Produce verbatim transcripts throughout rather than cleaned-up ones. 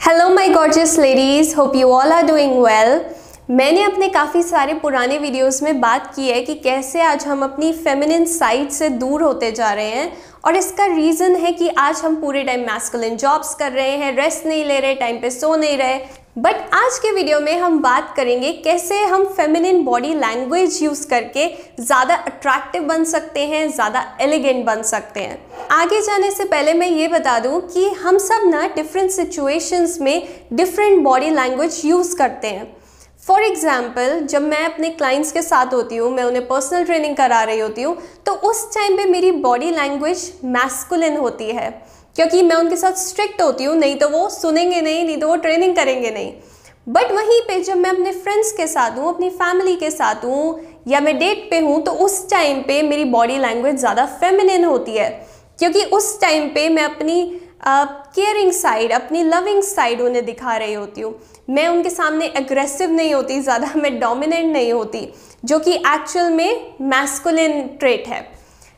Hello my gorgeous ladies, hope you all are doing well. मैंने अपने काफ़ी सारे पुराने वीडियोस में बात की है कि कैसे आज हम अपनी फेमिनिन साइड से दूर होते जा रहे हैं, और इसका रीज़न है कि आज हम पूरे टाइम मैस्कुलिन जॉब्स कर रहे हैं, रेस्ट नहीं ले रहे, टाइम पे सो नहीं रहे। बट आज के वीडियो में हम बात करेंगे कैसे हम फेमिनिन बॉडी लैंग्वेज यूज़ करके ज़्यादा अट्रैक्टिव बन सकते हैं, ज़्यादा एलिगेंट बन सकते हैं। आगे जाने से पहले मैं ये बता दूं कि हम सब ना डिफरेंट सिचुएशंस में डिफरेंट बॉडी लैंग्वेज यूज़ करते हैं। फॉर एग्जाम्पल, जब मैं अपने क्लाइंट्स के साथ होती हूँ, मैं उन्हें पर्सनल ट्रेनिंग करा रही होती हूँ, तो उस टाइम पे मेरी बॉडी लैंग्वेज मैस्कुलिन होती है, क्योंकि मैं उनके साथ स्ट्रिक्ट होती हूँ, नहीं तो वो सुनेंगे नहीं, नहीं तो वो ट्रेनिंग करेंगे नहीं। बट वहीं पे जब मैं अपने फ्रेंड्स के साथ हूँ, अपनी फैमिली के साथ हूँ, या मैं डेट पे हूँ, तो उस टाइम पे मेरी बॉडी लैंग्वेज ज़्यादा फेमिनिन होती है, क्योंकि उस टाइम पे मैं अपनी केयरिंग uh, साइड, अपनी लविंग साइड उन्हें दिखा रही होती हूँ। मैं उनके सामने एग्रेसिव नहीं होती ज़्यादा, मैं डोमिनेंट नहीं होती, जो कि एक्चुअल में मैस्कुलिन ट्रेट है।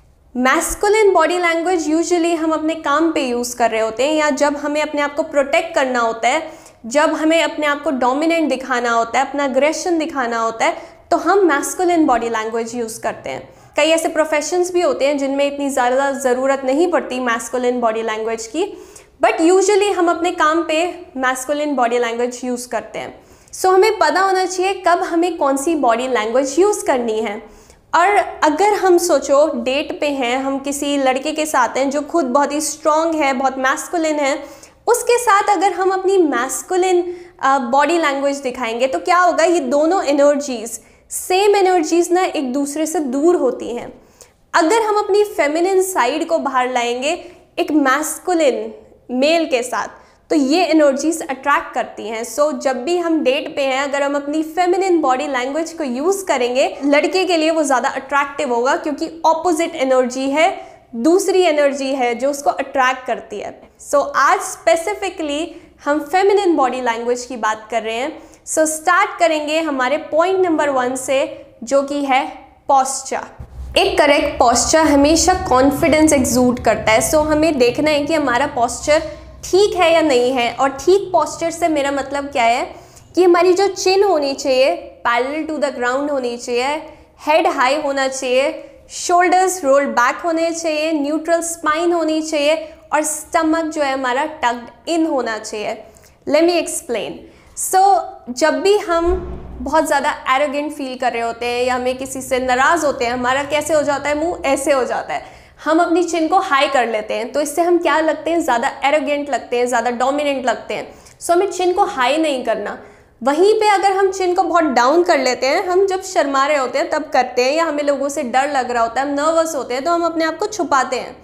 मैस्कुलिन बॉडी लैंग्वेज यूजुअली हम अपने काम पे यूज़ कर रहे होते हैं, या जब हमें अपने आप को प्रोटेक्ट करना होता है, जब हमें अपने आप को डोमिनेंट दिखाना होता है, अपना अग्रेशन दिखाना होता है, तो हम मैस्कुलिन बॉडी लैंग्वेज यूज़ करते हैं। कई ऐसे प्रोफेशंस भी होते हैं जिनमें इतनी ज़्यादा ज़रूरत नहीं पड़ती मैस्कुलिन बॉडी लैंग्वेज की, बट यूजुअली हम अपने काम पे मैस्कुलिन बॉडी लैंग्वेज यूज़ करते हैं। सो so, हमें पता होना चाहिए कब हमें कौन सी बॉडी लैंग्वेज यूज़ करनी है। और अगर हम सोचो डेट पे हैं, हम किसी लड़के के साथ हैं जो खुद बहुत ही स्ट्रॉन्ग है, बहुत मैस्कुलिन है, उसके साथ अगर हम अपनी मैस्कुलिन बॉडी लैंग्वेज दिखाएंगे तो क्या होगा, ये दोनों एनर्जीज़ सेम एनर्जीज़ ना एक दूसरे से दूर होती हैं। अगर हम अपनी फेमिनिन साइड को बाहर लाएंगे एक मैस्कुलिन मेल के साथ, तो ये एनर्जीज अट्रैक्ट करती हैं। सो so, जब भी हम डेट पे हैं, अगर हम अपनी फेमिनिन बॉडी लैंग्वेज को यूज़ करेंगे, लड़के के लिए वो ज़्यादा अट्रैक्टिव होगा, क्योंकि ऑपोजिट एनर्जी है, दूसरी एनर्जी है जो उसको अट्रैक्ट करती है। सो so, आज स्पेसिफिकली हम फेमिनिन बॉडी लैंग्वेज की बात कर रहे हैं। सो so, स्टार्ट करेंगे हमारे पॉइंट नंबर वन से, जो कि है पोस्चर। एक करेक्ट पोस्चर हमेशा कॉन्फिडेंस एक्सूड करता है। सो so, हमें देखना है कि हमारा पोस्चर ठीक है या नहीं है। और ठीक पोस्चर से मेरा मतलब क्या है कि हमारी जो चिन होनी चाहिए पैरेलल टू द ग्राउंड होनी चाहिए, हेड हाई होना चाहिए, शोल्डर्स रोल्ड बैक होने चाहिए, न्यूट्रल स्पाइन होनी चाहिए, और स्टमक जो है हमारा टक्ड इन होना चाहिए। Let me explain. सो जब भी हम बहुत ज़्यादा एरोगेंट फील कर रहे होते हैं, या हमें किसी से नाराज़ होते हैं, हमारा कैसे हो जाता है, मुंह ऐसे हो जाता है, हम अपनी चिन को हाई कर लेते हैं, तो इससे हम क्या लगते हैं, ज़्यादा एरोगेंट लगते हैं, ज़्यादा डोमिनेंट लगते हैं। सो हमें चिन को हाई नहीं करना। वहीं पे अगर हम चिन को बहुत डाउन कर लेते हैं, हम जब शर्मा रहे होते हैं तब करते हैं, या हमें लोगों से डर लग रहा होता है, हम नर्वस होते हैं, तो हम अपने आप को छुपाते हैं।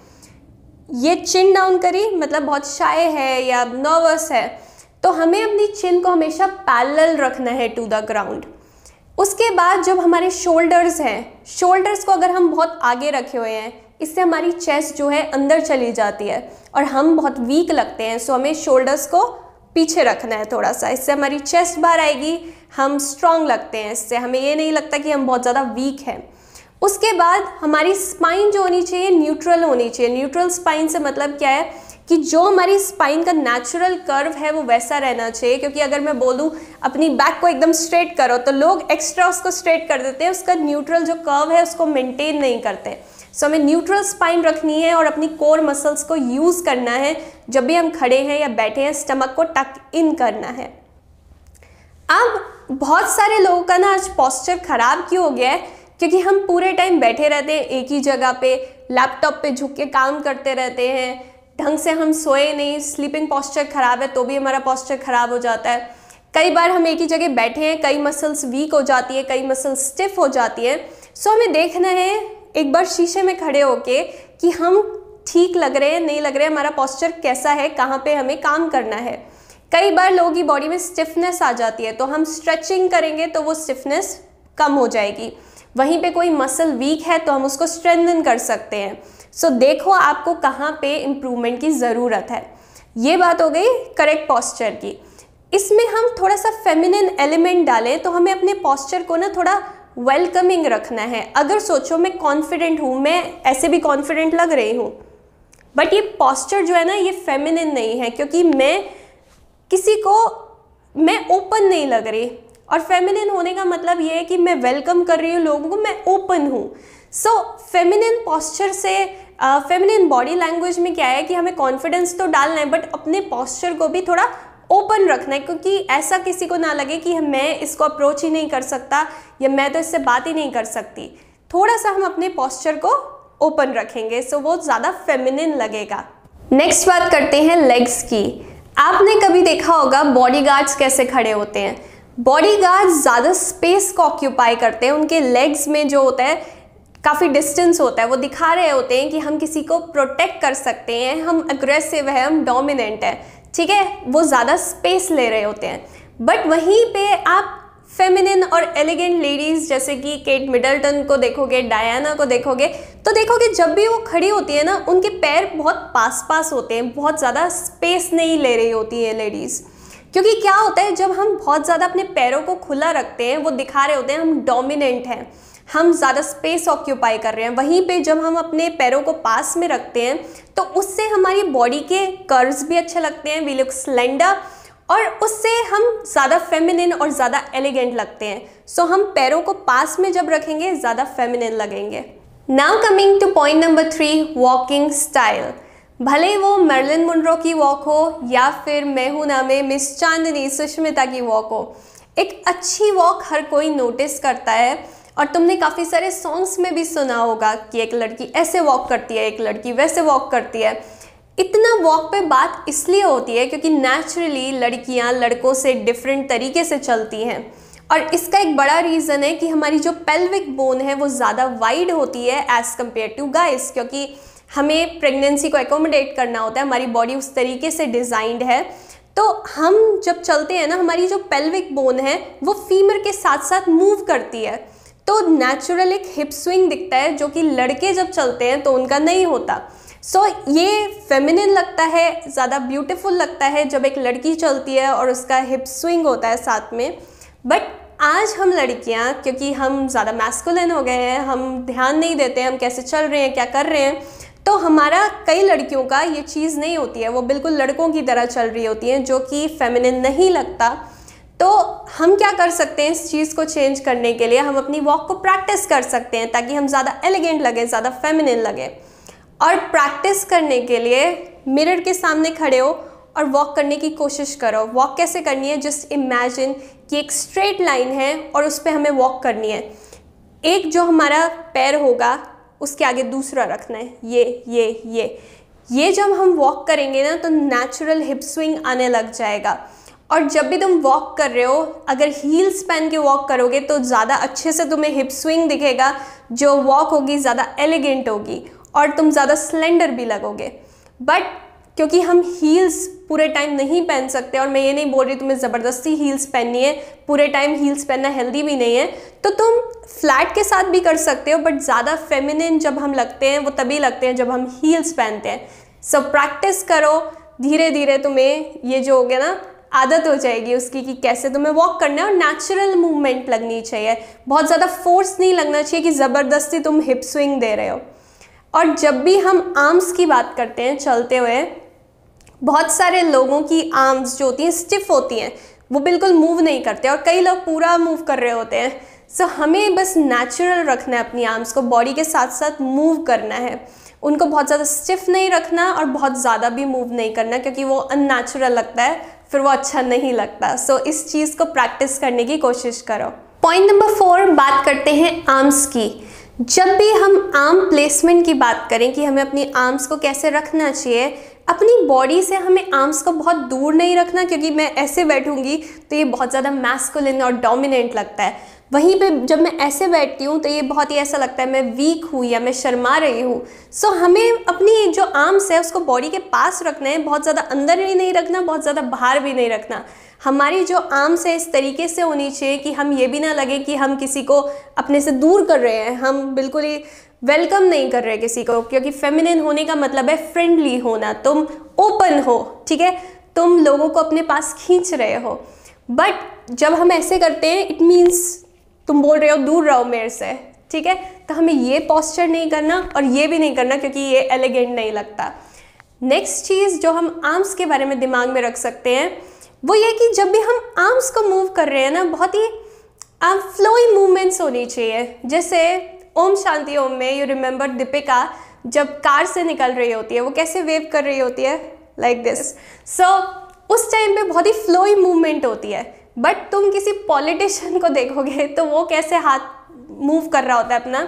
ये चिन डाउन करी मतलब बहुत शाय है या नर्वस है, तो हमें अपनी चिन को हमेशा पैरेलल रखना है टू द ग्राउंड। उसके बाद जब हमारे शोल्डर्स हैं, शोल्डर्स को अगर हम बहुत आगे रखे हुए हैं, इससे हमारी चेस्ट जो है अंदर चली जाती है और हम बहुत वीक लगते हैं। सो हमें शोल्डर्स को पीछे रखना है थोड़ा सा, इससे हमारी चेस्ट बाहर आएगी, हम स्ट्रॉन्ग लगते हैं, इससे हमें ये नहीं लगता कि हम बहुत ज़्यादा वीक हैं। उसके बाद हमारी स्पाइन जो होनी चाहिए न्यूट्रल होनी चाहिए। न्यूट्रल स्पाइन से मतलब क्या है कि जो हमारी स्पाइन का नेचुरल कर्व है वो वैसा रहना चाहिए, क्योंकि अगर मैं बोलूँ अपनी बैक को एकदम स्ट्रेट करो, तो लोग एक्स्ट्रा उसको स्ट्रेट कर देते हैं, उसका न्यूट्रल जो कर्व है उसको मेंटेन नहीं करते। सो हमें न्यूट्रल स्पाइन रखनी है और अपनी कोर मसल्स को यूज़ करना है। जब भी हम खड़े हैं या बैठे हैं, स्टमक को टक इन करना है। अब बहुत सारे लोगों का ना आज पोस्चर ख़राब क्यों हो गया है, क्योंकि हम पूरे टाइम बैठे रहते हैं एक ही जगह पे, लैपटॉप पे झुक के काम करते रहते हैं, ढंग से हम सोए नहीं, स्लीपिंग पोस्चर ख़राब है तो भी हमारा पोस्चर ख़राब हो जाता है। कई बार हम एक ही जगह बैठे हैं, कई मसल्स वीक हो जाती है, कई मसल्स स्टिफ हो जाती है। सो हमें देखना है एक बार शीशे में खड़े होके कि हम ठीक लग रहे हैं, नहीं लग रहे हैं, हमारा पोस्चर कैसा है, कहाँ पे हमें काम करना है। कई बार लोगों की बॉडी में स्टिफनेस आ जाती है, तो हम स्ट्रेचिंग करेंगे तो वो स्टिफनेस कम हो जाएगी। वहीं पे कोई मसल वीक है तो हम उसको स्ट्रेंथन कर सकते हैं। सो so, देखो आपको कहाँ पे इम्प्रूवमेंट की ज़रूरत है। ये बात हो गई करेक्ट पोस्चर की। इसमें हम थोड़ा सा फेमिनिन एलिमेंट डालें तो हमें अपने पोस्चर को ना थोड़ा वेलकमिंग रखना है। अगर सोचो मैं कॉन्फिडेंट हूँ, मैं ऐसे भी कॉन्फिडेंट लग रही हूँ, बट ये पोस्चर जो है ना ये फेमिनिन नहीं है, क्योंकि मैं किसी को मैं ओपन नहीं लग रही, और फेमिनिन होने का मतलब ये है कि मैं वेलकम कर रही हूँ लोगों को, मैं ओपन हूँ। सो फेमिनिन पॉस्चर से, फेमिनिन बॉडी लैंग्वेज में क्या है कि हमें कॉन्फिडेंस तो डालना है, बट अपने पॉस्चर को भी थोड़ा ओपन रखना है, क्योंकि ऐसा किसी को ना लगे कि मैं इसको अप्रोच ही नहीं कर सकता या मैं तो इससे बात ही नहीं कर सकती। थोड़ा सा हम अपने पॉस्चर को ओपन रखेंगे, सो वो ज़्यादा फेमिनिन लगेगा। नेक्स्ट बात करते हैं लेग्स की। आपने कभी देखा होगा बॉडीगार्ड्स कैसे खड़े होते हैं। बॉडीगार्ड्स ज़्यादा स्पेस को ऑक्यूपाई करते हैं, उनके लेग्स में जो होता है काफ़ी डिस्टेंस होता है, वो दिखा रहे होते हैं कि हम किसी को प्रोटेक्ट कर सकते हैं, हम अग्रेसिव है, हम डोमिनेंट है, ठीक है, वो ज़्यादा स्पेस ले रहे होते हैं। बट वहीं पे आप फेमिनिन और एलिगेंट लेडीज़ जैसे कि केट मिडलटन को देखोगे, डायना को देखोगे, तो देखोगे जब भी वो खड़ी होती है ना, उनके पैर बहुत पास पास होते हैं, बहुत ज़्यादा स्पेस नहीं ले रही होती है लेडीज़। क्योंकि क्या होता है, जब हम बहुत ज़्यादा अपने पैरों को खुला रखते हैं, वो दिखा रहे होते हैं हम डोमिनेंट हैं, हम ज़्यादा स्पेस ऑक्यूपाई कर रहे हैं। वहीं पे जब हम अपने पैरों को पास में रखते हैं तो उससे हमारी बॉडी के कर्व्स भी अच्छे लगते हैं, वी लुक स्लेंडर, और उससे हम ज़्यादा फेमिनिन और ज़्यादा एलिगेंट लगते हैं। सो so, हम पैरों को पास में जब रखेंगे ज़्यादा फेमिनिन लगेंगे। Now coming to point number three, walking style. भले वो मर्लिन मुनरो की वॉक हो या फिर मैं हूं ना में मिस चांदनी सुष्मिता की वॉक हो, एक अच्छी वॉक हर कोई नोटिस करता है। और तुमने काफ़ी सारे सॉन्ग्स में भी सुना होगा कि एक लड़की ऐसे वॉक करती है, एक लड़की वैसे वॉक करती है। इतना वॉक पे बात इसलिए होती है क्योंकि नेचुरली लड़कियां लड़कों से डिफरेंट तरीके से चलती हैं, और इसका एक बड़ा रीज़न है कि हमारी जो पेल्विक बोन है वो ज़्यादा वाइड होती है एज़ कम्पेयर टू गाइस, क्योंकि हमें प्रेगनेंसी को एकोमोडेट करना होता है, हमारी बॉडी उस तरीके से डिज़ाइंड है। तो हम जब चलते हैं ना, हमारी जो पेल्विक बोन है वो फीमर के साथ साथ मूव करती है, तो नेचुरल एक हिप स्विंग दिखता है जो कि लड़के जब चलते हैं तो उनका नहीं होता। सो so, ये फेमिनिन लगता है, ध्यादा ब्यूटीफुल लगता है जब एक लड़की चलती है और उसका हिप स्विंग होता है साथ में। बट आज हम लड़कियां, क्योंकि हम ज़्यादा मैस्कुलिन हो गए हैं, हम ध्यान नहीं देते हम कैसे चल रहे हैं, क्या कर रहे हैं, तो हमारा कई लड़कियों का ये चीज़ नहीं होती है, वो बिल्कुल लड़कों की तरह चल रही होती हैं, जो कि फेमिनिन नहीं लगता। तो हम क्या कर सकते हैं इस चीज़ को चेंज करने के लिए, हम अपनी वॉक को प्रैक्टिस कर सकते हैं ताकि हम ज़्यादा एलिगेंट लगे, ज़्यादा फेमिनिन लगे। और प्रैक्टिस करने के लिए मिरर के सामने खड़े हो और वॉक करने की कोशिश करो। वॉक कैसे करनी है, जस्ट इमेजिन कि एक स्ट्रेट लाइन है और उस पर हमें वॉक करनी है। एक जो हमारा पैर होगा उसके आगे दूसरा रखना है, ये ये ये ये जब हम वॉक करेंगे ना तो नेचुरल हिप स्विंग आने लग जाएगा। और जब भी तुम वॉक कर रहे हो, अगर हील्स पहन के वॉक करोगे तो ज़्यादा अच्छे से तुम्हें हिप स्विंग दिखेगा, जो वॉक होगी ज़्यादा एलिगेंट होगी और तुम ज़्यादा स्लेंडर भी लगोगे। बट क्योंकि हम हील्स पूरे टाइम नहीं पहन सकते, और मैं ये नहीं बोल रही तुम्हें ज़बरदस्ती हील्स पहननी है, पूरे टाइम हील्स पहनना हेल्दी भी नहीं है, तो तुम फ्लैट के साथ भी कर सकते हो। बट ज़्यादा फेमिनिन जब हम लगते हैं वो तभी लगते हैं जब हम हील्स पहनते हैं। सो प्रैक्टिस करो, धीरे धीरे तुम्हें ये जो हो गया ना आदत हो जाएगी उसकी कि कैसे तुम्हें वॉक करना है, और नेचुरल मूवमेंट लगनी चाहिए, बहुत ज़्यादा फोर्स नहीं लगना चाहिए कि ज़बरदस्ती तुम हिप स्विंग दे रहे हो। और जब भी हम आर्म्स की बात करते हैं चलते हुए, बहुत सारे लोगों की आर्म्स जो होती हैं स्टिफ होती हैं, वो बिल्कुल मूव नहीं करते, और कई लोग पूरा मूव कर रहे होते हैं। सो हमें बस नेचुरल रखना है अपनी आर्म्स को, बॉडी के साथ साथ मूव करना है, उनको बहुत ज़्यादा स्टिफ नहीं रखना और बहुत ज़्यादा भी मूव नहीं करना, क्योंकि वो अननेचुरल लगता है, फिर वो अच्छा नहीं लगता। सो so, इस चीज़ को प्रैक्टिस करने की कोशिश करो। पॉइंट नंबर फोर, बात करते हैं आर्म्स की। जब भी हम आर्म प्लेसमेंट की बात करें कि हमें अपनी आर्म्स को कैसे रखना चाहिए, अपनी बॉडी से हमें आर्म्स को बहुत दूर नहीं रखना, क्योंकि मैं ऐसे बैठूंगी तो ये बहुत ज़्यादा मैस्कुलिन और डोमिनेंट लगता है। वहीं पे जब मैं ऐसे बैठती हूँ तो ये बहुत ही ऐसा लगता है मैं वीक हूँ या मैं शर्मा रही हूँ। सो so, हमें अपनी जो आर्म्स है उसको बॉडी के पास रखना है, बहुत ज़्यादा अंदर भी नहीं रखना, बहुत ज़्यादा बाहर भी नहीं रखना। हमारी जो आर्म्स है इस तरीके से होनी चाहिए कि हम ये भी ना लगे कि हम किसी को अपने से दूर कर रहे हैं, हम बिल्कुल ही वेलकम नहीं कर रहे किसी को, क्योंकि फेमिनिन होने का मतलब है फ्रेंडली होना, तुम ओपन हो, ठीक है, तुम लोगों को अपने पास खींच रहे हो। बट जब हम ऐसे करते हैं इट मीन्स तुम बोल रहे हो दूर रहो मेरे से, ठीक है, तो हमें ये पॉस्चर नहीं करना और ये भी नहीं करना, क्योंकि ये एलिगेंट नहीं लगता। नेक्स्ट चीज़ जो हम आर्म्स के बारे में दिमाग में रख सकते हैं, वो ये कि जब भी हम आर्म्स को मूव कर रहे हैं ना, बहुत ही फ्लोई मूवमेंट्स होनी चाहिए। जैसे ओम शांति ओम में यू रिमेंबर दीपिका जब कार से निकल रही होती है, वो कैसे वेव कर रही होती है, लाइक दिस। सो उस टाइम पे बहुत ही फ्लोई मूवमेंट होती है। बट तुम किसी पॉलिटिशियन को देखोगे तो वो कैसे हाथ मूव कर रहा होता है अपना,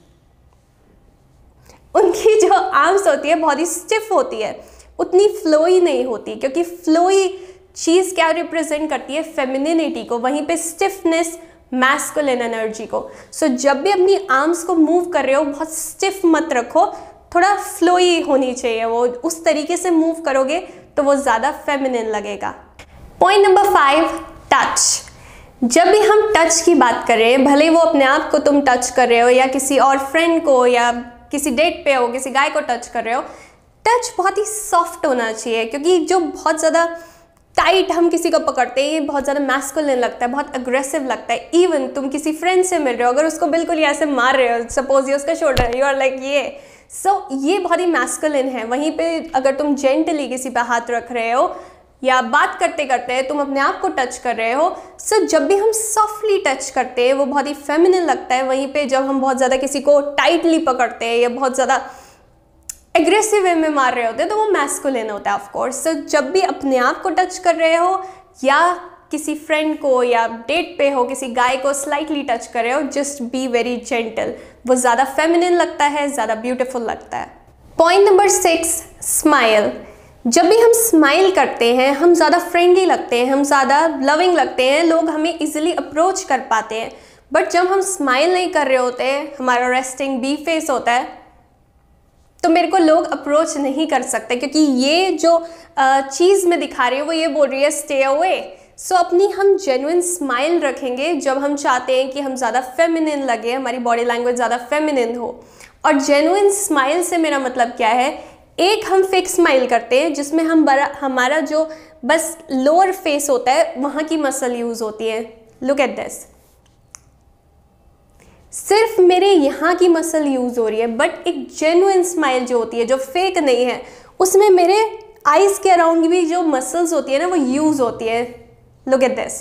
उनकी जो आर्म्स होती है बहुत ही स्टिफ होती है, उतनी फ्लोई नहीं होती, क्योंकि फ्लोई चीज़ क्या रिप्रेजेंट करती है, फेमिनिनिटी को, वहीं पे स्टिफनेस मैस्कुलिन एनर्जी को। सो so, जब भी अपनी आर्म्स को मूव कर रहे हो बहुत स्टिफ मत रखो, थोड़ा फ्लोई होनी चाहिए, वो उस तरीके से मूव करोगे तो वो ज़्यादा फेमिनिन लगेगा। Point number five, touch. जब भी हम टच की बात कर रहे हैं, भले वो अपने आप को तुम टच कर रहे हो या किसी और फ्रेंड को या किसी डेट पे हो किसी गाय को टच कर रहे हो, टच बहुत ही सॉफ्ट होना चाहिए, क्योंकि जो बहुत ज़्यादा टाइट हम किसी को पकड़ते हैं ये बहुत ज़्यादा मैस्कुलिन लगता है, बहुत अग्रेसिव लगता है। इवन तुम किसी फ्रेंड से मिल रहे हो, अगर उसको बिल्कुल ही ऐसे मार रहे हो, सपोज ये उसका शोल्डर, यू आर लाइक ये, सो so, ये बहुत ही मैस्कुलिन है। वहीं पे अगर तुम जेंटली किसी पे हाथ रख रहे हो या बात करते करते तुम अपने आप को टच कर रहे हो, सो so, जब भी हम सॉफ्टली टच करते हैं वो बहुत ही फेमिनिन लगता है। वहीं पे जब हम बहुत ज़्यादा किसी को टाइटली पकड़ते हैं या बहुत ज़्यादा एग्रेसिव वे में मार रहे होते हैं तो वो मैस्कुलिन होता है ऑफ कोर्स। सो जब भी अपने आप को टच कर रहे हो या किसी फ्रेंड को या डेट पे हो किसी गाय को स्लाइटली टच कर रहे हो, जस्ट बी वेरी जेंटल, वो ज़्यादा फेमिनिन लगता है, ज़्यादा ब्यूटीफुल लगता है। Point number six, smile. जब भी हम स्माइल करते हैं हम ज़्यादा फ्रेंडली लगते हैं, हम ज़्यादा लविंग लगते हैं, लोग हमें इजीली अप्रोच कर पाते हैं। बट जब हम स्माइल नहीं कर रहे होते, हमारा रेस्टिंग बी फेस होता है, तो मेरे को लोग अप्रोच नहीं कर सकते, क्योंकि ये जो चीज़ मैं दिखा रही हूँ वो ये बोल रही है स्टे अवे। सो अपनी हम जेन्युइन स्माइल रखेंगे जब हम चाहते हैं कि हम ज़्यादा फेमिनिन लगे, हमारी बॉडी लैंग्वेज ज़्यादा फेमिनिन हो। और जेन्युइन स्माइल से मेरा मतलब क्या है, एक हम फेक स्माइल करते हैं जिसमें हम बड़ा हमारा जो बस लोअर फेस होता है वहाँ की मसल यूज़ होती है। लुक एट दिस, सिर्फ मेरे यहाँ की मसल यूज़ हो रही है। बट एक जेन्युइन स्माइल जो होती है, जो फेक नहीं है, उसमें मेरे आइज़ के अराउंड भी जो मसल्स होती है ना वो यूज़ होती है। लुक एट दिस,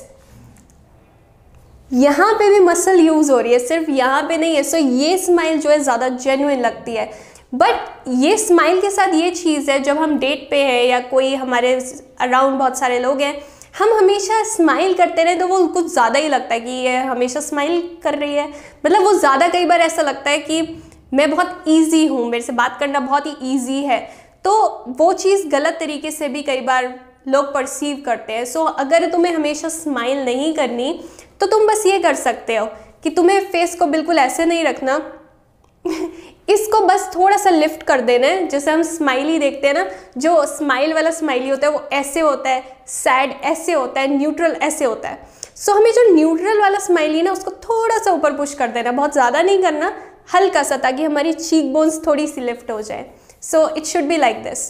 यहाँ पे भी मसल यूज़ हो रही है, सिर्फ यहाँ पे नहीं है। सो so, ये स्माइल जो है ज़्यादा जेन्युइन लगती है। बट ये स्माइल के साथ ये चीज़ है, जब हम डेट पे हैं या कोई हमारे अराउंड बहुत सारे लोग हैं, हम हमेशा स्माइल करते रहे तो वो कुछ ज़्यादा ही लगता है कि ये हमेशा स्माइल कर रही है। मतलब वो ज़्यादा कई बार ऐसा लगता है कि मैं बहुत इजी हूँ, मेरे से बात करना बहुत ही इजी है, तो वो चीज़ गलत तरीके से भी कई बार लोग परसीव करते हैं। सो अगर तुम्हें हमेशा स्माइल नहीं करनी तो तुम बस ये कर सकते हो कि तुम्हें फेस को बिल्कुल ऐसे नहीं रखना इसको बस थोड़ा सा लिफ्ट कर देना है। जैसे हम स्माइली देखते हैं ना, जो स्माइल वाला स्माइली होता है वो ऐसे होता है, सैड ऐसे होता है, न्यूट्रल ऐसे होता है। सो so, हमें जो न्यूट्रल वाला स्माइली है ना उसको थोड़ा सा ऊपर पुश कर देना, बहुत ज़्यादा नहीं करना, हल्का सा, ताकि हमारी चीक बोन्स थोड़ी सी लिफ्ट हो जाए। So it should be like this.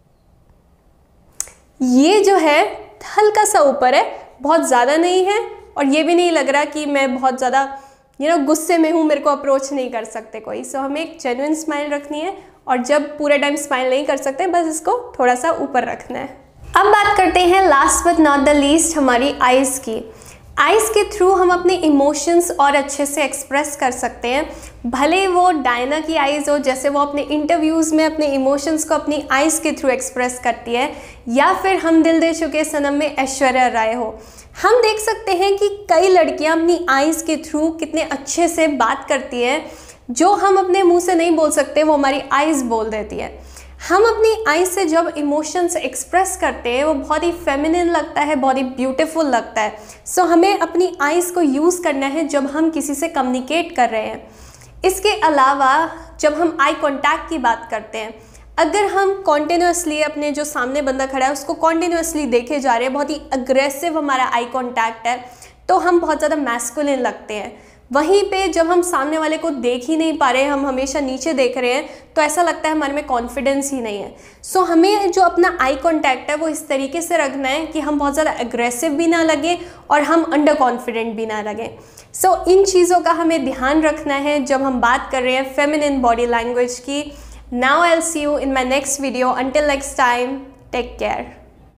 ये जो है हल्का सा ऊपर है, बहुत ज़्यादा नहीं है, और ये भी नहीं लग रहा कि मैं बहुत ज़्यादा यू नो गुस्से में हूँ, मेरे को अप्रोच नहीं कर सकते कोई। सो so, हमें एक जेन्युइन स्माइल रखनी है, और जब पूरे टाइम स्माइल नहीं कर सकते बस इसको थोड़ा सा ऊपर रखना है। अब बात करते हैं last but not the least हमारी आइज़ की। आइज़ के थ्रू हम अपने इमोशंस और अच्छे से एक्सप्रेस कर सकते हैं। भले वो डायना की आइज़ हो, जैसे वो अपने इंटरव्यूज़ में अपने इमोशंस को अपनी आइज़ के थ्रू एक्सप्रेस करती है, या फिर हम दिल दे चुके सनम में ऐश्वर्या राय हो। हम देख सकते हैं कि कई लड़कियां अपनी आइज़ के थ्रू कितने अच्छे से बात करती हैं, जो हम अपने मुंह से नहीं बोल सकते वो हमारी आइज़ बोल देती है। हम अपनी आइज़ से जब इमोशंस एक्सप्रेस करते हैं वो बहुत ही फेमिनिन लगता है, बहुत ही ब्यूटीफुल लगता है। सो so, हमें अपनी आइज़ को यूज़ करना है जब हम किसी से कम्युनिकेट कर रहे हैं। इसके अलावा जब हम आई कॉन्टैक्ट की बात करते हैं, अगर हम कॉन्टिन्यूसली अपने जो सामने बंदा खड़ा है उसको कॉन्टिन्यूसली देखे जा रहे हैं, बहुत ही अग्रेसिव हमारा आई कॉन्टैक्ट है, तो हम बहुत ज़्यादा मैस्कुलिन लगते हैं। वहीं पे जब हम सामने वाले को देख ही नहीं पा रहे, हम हमेशा नीचे देख रहे हैं, तो ऐसा लगता है हमारे में कॉन्फिडेंस ही नहीं है। सो so, हमें जो अपना आई कॉन्टैक्ट है वो इस तरीके से रखना है कि हम बहुत ज़्यादा अग्रेसिव भी ना लगे और हम अंडर कॉन्फिडेंट भी ना लगे। सो so, इन चीज़ों का हमें ध्यान रखना है जब हम बात कर रहे हैं फेमिनिन बॉडी लैंग्वेज की। Now I'll see you in my next video. Until next time, take care.